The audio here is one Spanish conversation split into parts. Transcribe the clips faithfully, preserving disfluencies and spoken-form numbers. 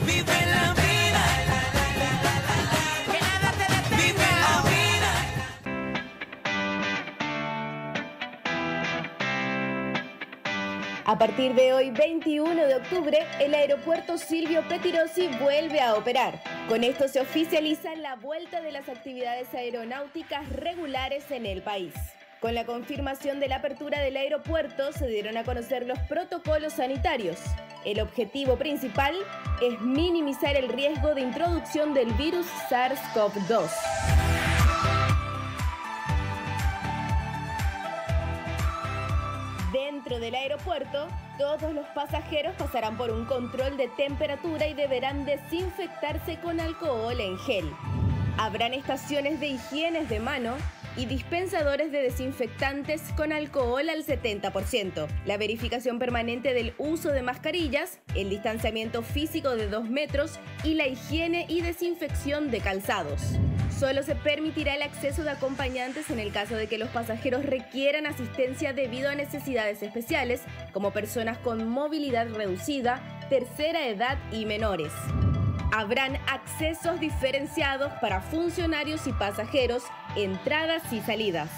Vive la vida, que nada te detenga. Vive la vida. A partir de hoy, veintiuno de octubre, el aeropuerto Silvio Pettirossi vuelve a operar. Con esto se oficializa la vuelta de las actividades aeronáuticas regulares en el país. Con la confirmación de la apertura del aeropuerto, se dieron a conocer los protocolos sanitarios. El objetivo principal es minimizar el riesgo de introducción del virus SARS CoV dos. Dentro del aeropuerto, todos los pasajeros pasarán por un control de temperatura y deberán desinfectarse con alcohol en gel. Habrán estaciones de higiene de mano y dispensadores de desinfectantes con alcohol al setenta por ciento, la verificación permanente del uso de mascarillas, el distanciamiento físico de dos metros y la higiene y desinfección de calzados. Solo se permitirá el acceso de acompañantes en el caso de que los pasajeros requieran asistencia debido a necesidades especiales, como personas con movilidad reducida, tercera edad y menores. Habrán accesos diferenciados para funcionarios y pasajeros, entradas y salidas.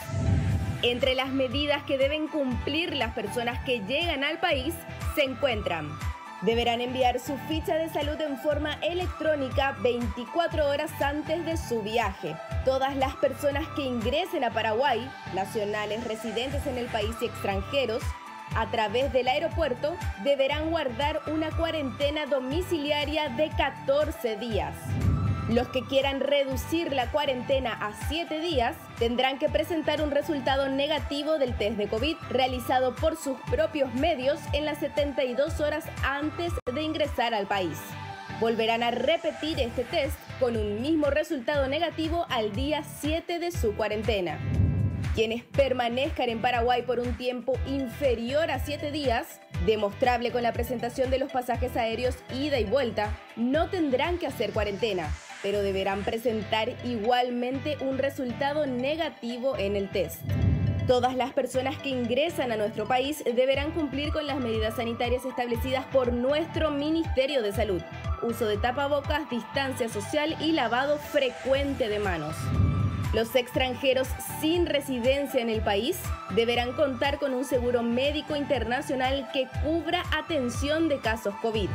Entre las medidas que deben cumplir las personas que llegan al país se encuentran: deberán enviar su ficha de salud en forma electrónica veinticuatro horas antes de su viaje. Todas las personas que ingresen a Paraguay, nacionales residentes en el país y extranjeros, a través del aeropuerto, deberán guardar una cuarentena domiciliaria de catorce días. Los que quieran reducir la cuarentena a siete días tendrán que presentar un resultado negativo del test de COVID realizado por sus propios medios en las setenta y dos horas antes de ingresar al país. Volverán a repetir este test con un mismo resultado negativo al día siete de su cuarentena. Quienes permanezcan en Paraguay por un tiempo inferior a siete días, demostrable con la presentación de los pasajes aéreos ida y vuelta, no tendrán que hacer cuarentena, pero deberán presentar igualmente un resultado negativo en el test. Todas las personas que ingresan a nuestro país deberán cumplir con las medidas sanitarias establecidas por nuestro Ministerio de Salud: uso de tapabocas, distancia social y lavado frecuente de manos. Los extranjeros sin residencia en el país deberán contar con un seguro médico internacional que cubra atención de casos COVID.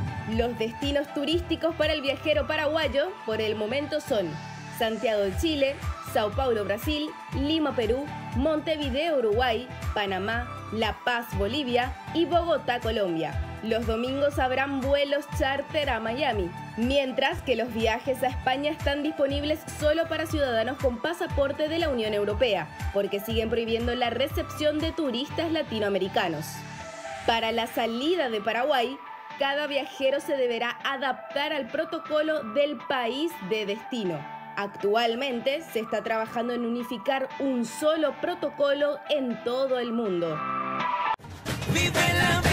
Los destinos turísticos para el viajero paraguayo por el momento son Santiago de Chile, Sao Paulo, Brasil, Lima, Perú, Montevideo, Uruguay, Panamá, La Paz, Bolivia y Bogotá, Colombia. Los domingos habrán vuelos charter a Miami, mientras que los viajes a España están disponibles solo para ciudadanos con pasaporte de la Unión Europea, porque siguen prohibiendo la recepción de turistas latinoamericanos. Para la salida de Paraguay, cada viajero se deberá adaptar al protocolo del país de destino. Actualmente se está trabajando en unificar un solo protocolo en todo el mundo. Vive la